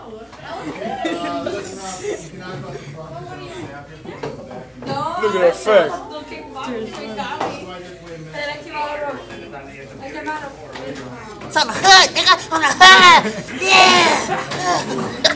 Look at that face. Some hood, nigga, on the hood! Yeah!